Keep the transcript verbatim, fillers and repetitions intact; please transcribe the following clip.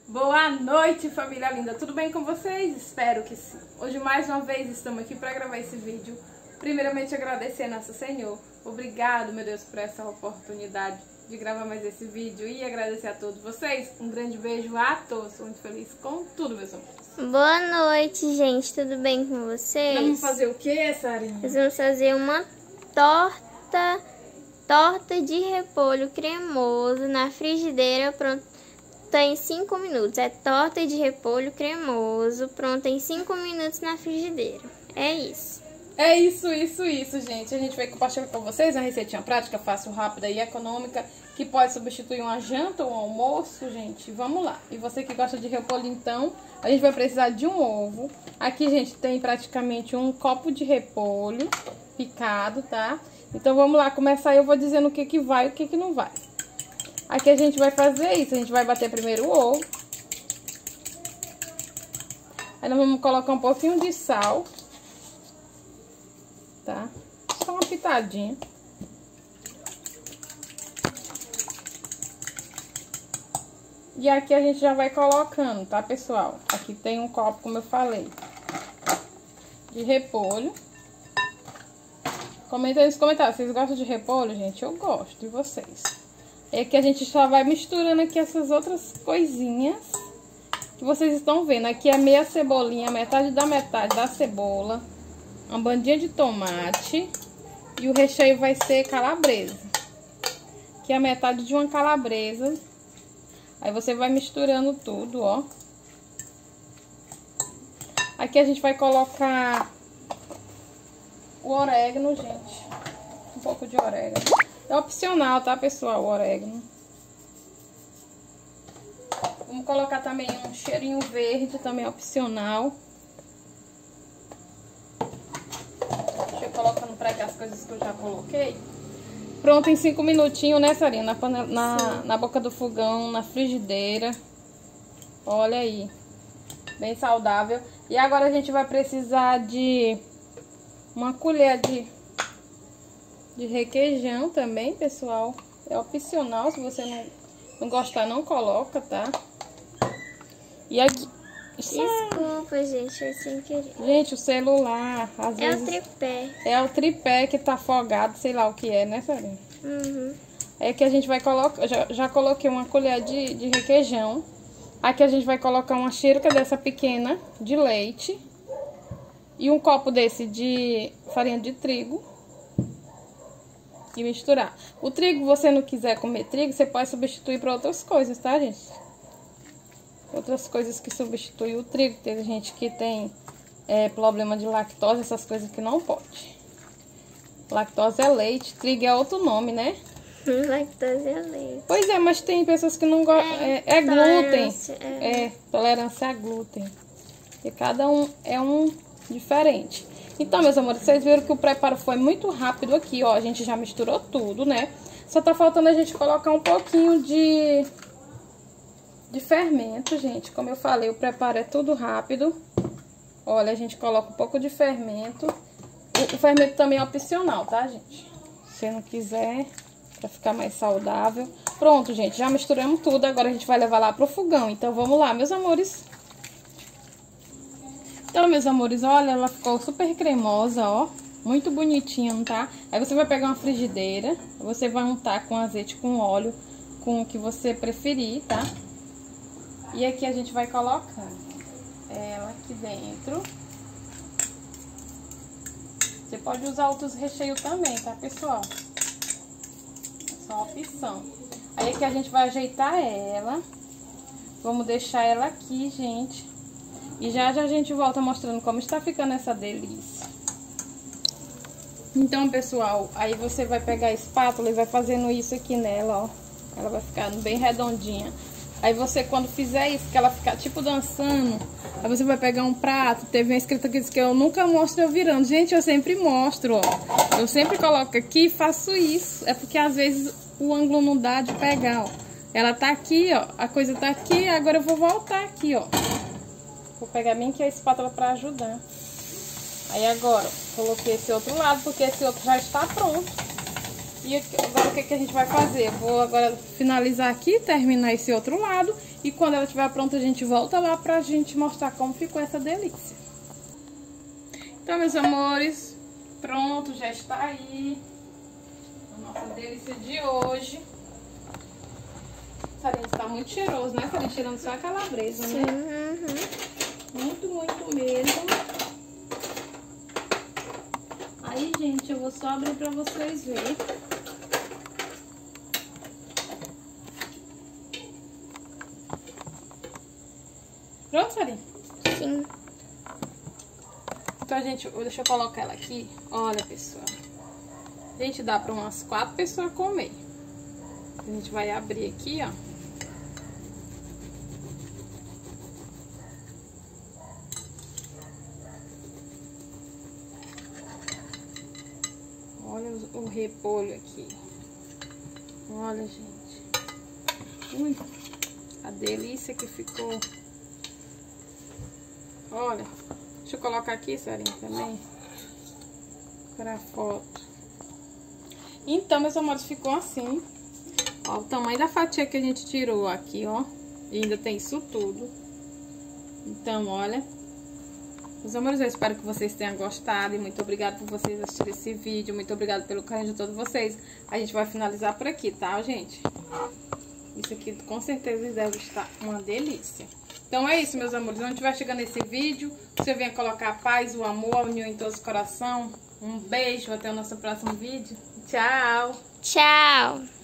Boa noite, família linda, tudo bem com vocês? Espero que sim. Hoje mais uma vez estamos aqui para gravar esse vídeo. Primeiramente agradecer a Nosso Senhor. Obrigado, meu Deus, por essa oportunidade de gravar mais esse vídeo e agradecer a todos vocês. Um grande beijo a todos, sou muito feliz com tudo, meus amores. Boa noite, gente, tudo bem com vocês? Nós vamos fazer o que, Sarinha? Nós vamos fazer uma torta, torta de repolho cremoso na frigideira, pronto. Tá em cinco minutos. É torta de repolho cremoso, pronta em cinco minutos na frigideira. É isso. É isso, isso, isso, gente. A gente vai compartilhar com vocês uma receitinha prática, fácil, rápida e econômica, que pode substituir uma janta ou um almoço, gente. Vamos lá. E você que gosta de repolho, então, a gente vai precisar de um ovo. Aqui, gente, tem praticamente um copo de repolho picado, tá? Então, vamos lá começar. Eu vou dizendo o que que vai e o que que não vai. Aqui a gente vai fazer isso, a gente vai bater primeiro o ovo. Aí nós vamos colocar um pouquinho de sal. Tá? Só uma pitadinha. E aqui a gente já vai colocando, tá, pessoal? Aqui tem um copo, como eu falei, de repolho. Comenta aí nos comentários, vocês gostam de repolho, gente? Eu gosto, e vocês? É que a gente só vai misturando aqui essas outras coisinhas que vocês estão vendo. Aqui é meia cebolinha, metade da metade da cebola, uma bandinha de tomate e o recheio vai ser calabresa. Aqui é a metade de uma calabresa. Aí você vai misturando tudo, ó. Aqui a gente vai colocar o orégano, gente. Um pouco de orégano. É opcional, tá, pessoal, o orégano. Vamos colocar também um cheirinho verde, também é opcional. Deixa eu colocando pra cá as coisas que eu já coloquei. Pronto, em cinco minutinhos, né, Sarinha? Na, panela, na, na boca do fogão, na frigideira. Olha aí. Bem saudável. E agora a gente vai precisar de uma colher de... de requeijão também, pessoal. É opcional, se você não, não gostar, não coloca, tá? E aqui... Desculpa, gente, foi sem querer. Gente, o celular, às é vezes... o tripé. É o tripé que tá afogado, sei lá o que é, né, Sarinha? Uhum. É que a gente vai colocar... Já, já coloquei uma colher de, de requeijão. Aqui a gente vai colocar uma xícara dessa pequena de leite. E um copo desse de farinha de trigo. E misturar. O trigo, você não quiser comer trigo, você pode substituir por outras coisas, tá, gente? Outras coisas que substituem o trigo. Tem gente que tem é, problema de lactose, essas coisas que não pode. Lactose é leite, trigo é outro nome, né? Lactose é leite. Pois é, mas tem pessoas que não gostam. É, é, é glúten. É. é, tolerância a glúten. E cada um é um diferente. Então, meus amores, vocês viram que o preparo foi muito rápido aqui, ó. A gente já misturou tudo, né? Só tá faltando a gente colocar um pouquinho de, de fermento, gente. Como eu falei, o preparo é tudo rápido. Olha, a gente coloca um pouco de fermento. O, o fermento também é opcional, tá, gente? Se você não quiser, pra ficar mais saudável. Pronto, gente, já misturamos tudo. Agora a gente vai levar lá pro fogão. Então, vamos lá, meus amores. Então, meus amores, olha, ela ficou super cremosa, ó. Muito bonitinha, não tá? Aí você vai pegar uma frigideira, você vai untar com azeite, com óleo, com o que você preferir, tá? E aqui a gente vai colocar ela aqui dentro. Você pode usar outros recheios também, tá, pessoal? É só opção. Aí aqui a gente vai ajeitar ela. Vamos deixar ela aqui, gente. E já já a gente volta mostrando como está ficando essa delícia. Então, pessoal, aí você vai pegar a espátula e vai fazendo isso aqui nela, ó. Ela vai ficar bem redondinha. Aí você, quando fizer isso, que ela ficar tipo dançando, aí você vai pegar um prato. Teve uma escrita que diz que eu nunca mostro eu virando. Gente, eu sempre mostro, ó. Eu sempre coloco aqui e faço isso. É porque às vezes o ângulo não dá de pegar, ó. Ela tá aqui, ó. A coisa tá aqui, agora eu vou voltar aqui, ó. Vou pegar bem aqui a espátula pra ajudar. Aí agora, coloquei esse outro lado, porque esse outro já está pronto. E agora o que, que a gente vai fazer? Eu vou agora finalizar aqui, terminar esse outro lado E quando ela estiver pronta, a gente volta lá pra gente mostrar como ficou essa delícia. Então, meus amores, pronto, já está aí a nossa delícia de hoje. Sarinha, está muito cheiroso, né, Sarinha? Cheirando só a calabresa, Sim, né? uhum. Muito, muito mesmo. Aí, gente, eu vou só abrir pra vocês verem. Pronto, Sarinha? Sim. Então, gente, deixa eu colocar ela aqui. Olha, pessoal. Gente, dá pra umas quatro pessoas comer. A gente vai abrir aqui, ó. Olha o repolho aqui. Olha, gente. Ui, a delícia que ficou. Olha. Deixa eu colocar aqui, Sarinha, também. Para a foto. Então, meus amores, ficou assim. Ó, o tamanho da fatia que a gente tirou aqui, ó. E ainda tem isso tudo. Então, olha. Meus amores, eu espero que vocês tenham gostado. E muito obrigada por vocês assistirem esse vídeo. Muito obrigada pelo carinho de todos vocês. A gente vai finalizar por aqui, tá, gente? Isso aqui, com certeza, deve estar uma delícia. Então, é isso, meus amores. Onde estiver chegando esse vídeo, você venha colocar a paz, o amor, a união em todos os corações. Um beijo. Até o nosso próximo vídeo. Tchau! Tchau!